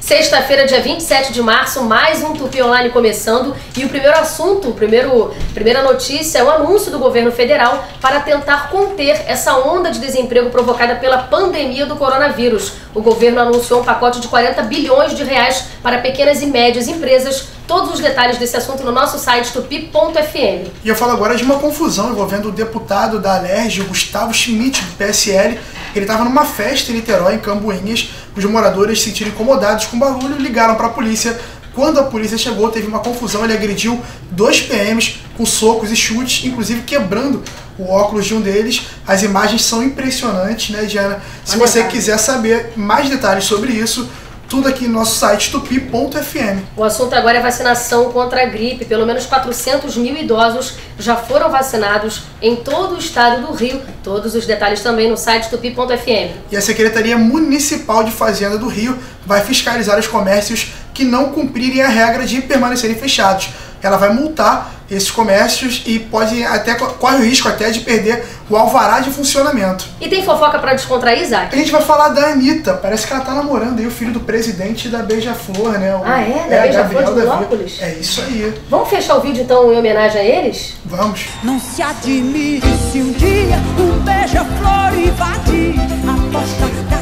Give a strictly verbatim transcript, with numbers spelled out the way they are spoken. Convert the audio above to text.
Sexta-feira, dia vinte e sete de março, mais um Tupi Online começando. E o primeiro assunto, o primeiro, primeira notícia é o anúncio do governo federal para tentar conter essa onda de desemprego provocada pela pandemia do coronavírus. O governo anunciou um pacote de quarenta bilhões de reais para pequenas e médias empresas. Todos os detalhes desse assunto no nosso site tupi ponto f m. E eu falo agora de uma confusão envolvendo o deputado da Alerj, Gustavo Schmidt, do P S L. Ele estava numa festa em Niterói, em Cambuinhas. Os moradores se sentiram incomodados com o barulho e ligaram para a polícia. Quando a polícia chegou, teve uma confusão. Ele agrediu dois P Ms com socos e chutes, inclusive quebrando o óculos de um deles. As imagens são impressionantes, né, Diana? Se Olha, você cara. quiser saber mais detalhes sobre isso, tudo aqui no nosso site tupi ponto f m. O assunto agora é vacinação contra a gripe. Pelo menos quatrocentos mil idosos já foram vacinados em todo o estado do Rio. Todos os detalhes também no site tupi ponto f m. E a Secretaria Municipal de Fazenda do Rio vai fiscalizar os comércios que não cumprirem a regra de permanecerem fechados. Ela vai multar esses comércios e pode até, corre o risco até de perder o alvará de funcionamento. E tem fofoca pra descontrair, Isaac? A gente vai falar da Anitta. Parece que ela tá namorando aí o filho do presidente da Beija-Flor, né? O, Ah, é? Da Beija-Flor de Davi. Nilópolis? É isso aí. Vamos fechar o vídeo então em homenagem a eles? Vamos. Não se admire se um dia um beija-flor invadir a porta da